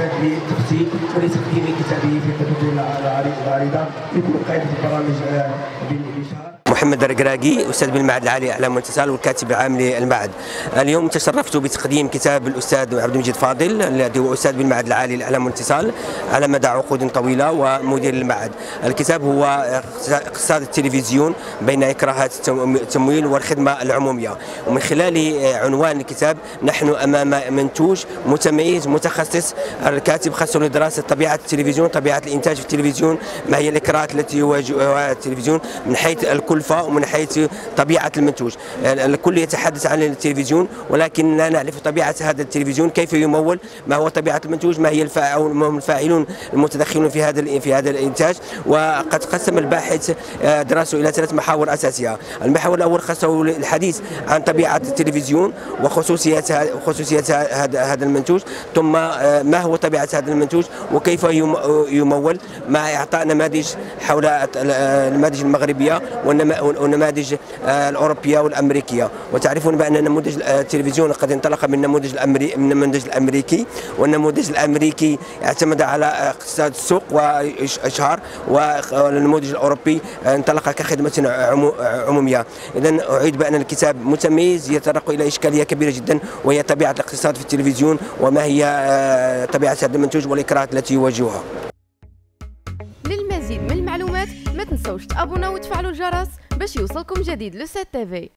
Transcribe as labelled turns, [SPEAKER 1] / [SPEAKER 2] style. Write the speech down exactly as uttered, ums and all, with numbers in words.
[SPEAKER 1] كتاب للتخطيط ولتقديم كتابه في الخطوط العريضه يكون قائمه البرامج بالاشهار.
[SPEAKER 2] محمد الرقراقي، أستاذ بالمعهد العالي للإعلام والإتصال والكاتب العام للمعهد. اليوم تشرفت بتقديم كتاب الأستاذ عبد المجيد فاضل الذي هو أستاذ بالمعهد العالي للإعلام والإتصال على مدى عقود طويلة ومدير المعهد. الكتاب هو اقتصاد التلفزيون بين إكراهات التمويل والخدمة العمومية، ومن خلال عنوان الكتاب نحن أمام منتوج متميز متخصص. الكاتب خصه لدراسة طبيعة التلفزيون، طبيعة الإنتاج في التلفزيون، ما هي الإكراهات التي يواجهها التلفزيون من حيث الكلفة ومن حيث طبيعة المنتوج. الكل يتحدث عن التلفزيون ولكن لا نعرف طبيعة هذا التلفزيون، كيف يمول، ما هو طبيعة المنتوج، ما هي الفاعلون المتدخلون في هذا في هذا الإنتاج. وقد قسم الباحث دراسته إلى ثلاث محاور أساسية. المحور الأول خصه الحديث عن طبيعة التلفزيون وخصوصيات خصوصيات هذا هذا المنتوج، ثم ما هو طبيعة هذا المنتوج وكيف يمول، مع إعطاء نماذج حول النماذج المغربية والنماذج الأوروبية والأمريكية. وتعرفون بأن نموذج التلفزيون قد انطلق من النموذج الأمريكي من النموذج الأمريكي والنموذج الأمريكي اعتمد على اقتصاد السوق وإشهار، والنموذج الأوروبي انطلق كخدمة عمومية. إذن أعيد بأن الكتاب متميز يتطرق إلى إشكالية كبيرة جدا، وهي طبيعة الاقتصاد في التلفزيون وما هي طبيعة هذا المنتوج والإكراهات التي يواجهها.
[SPEAKER 3] للمزيد من المعلومات ما تنسوش تابوناو وتفعلوا الجرس باش يوصلكم جديد لو سات تي في.